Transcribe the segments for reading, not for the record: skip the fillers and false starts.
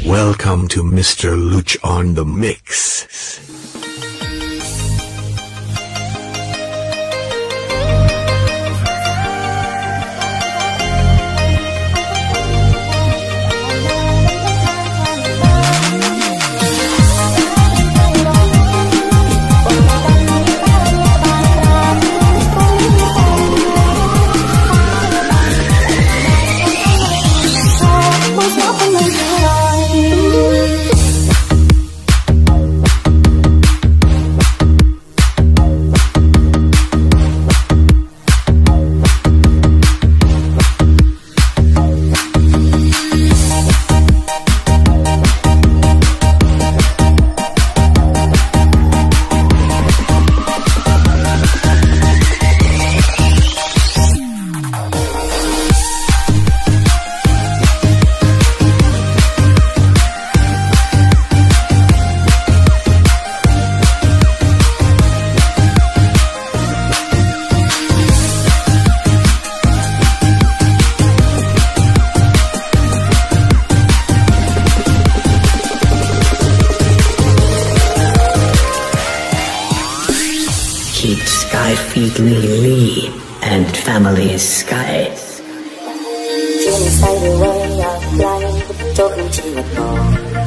Welcome to Mr. Luch on the mix. Keep Sky Feed Lee and Family's Skies ជានិស័យរវល់យ៉ាងខ្លាំងចូលក្នុងជីវិតបង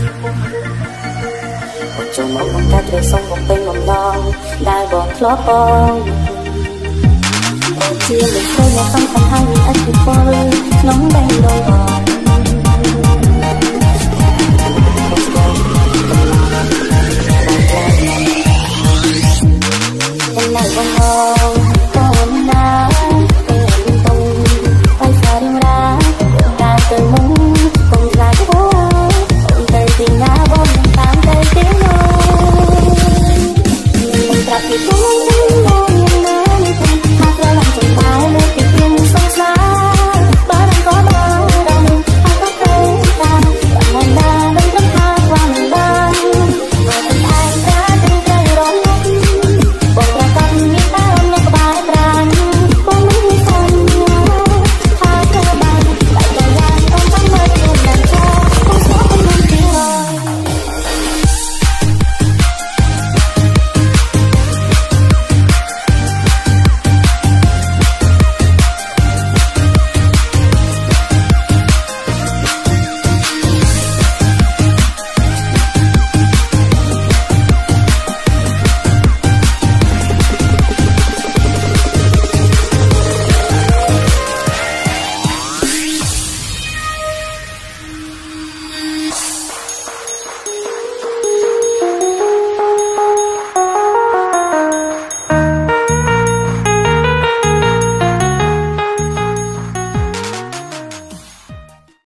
មកចូលមកបង្កើតរឿងសុំបំពេញបំណងដែលបងធ្លាប់បងជាមិនឃើញអ្នកសំខាន់ហើយមានឥទ្ធិពលក្នុងដៃដងបង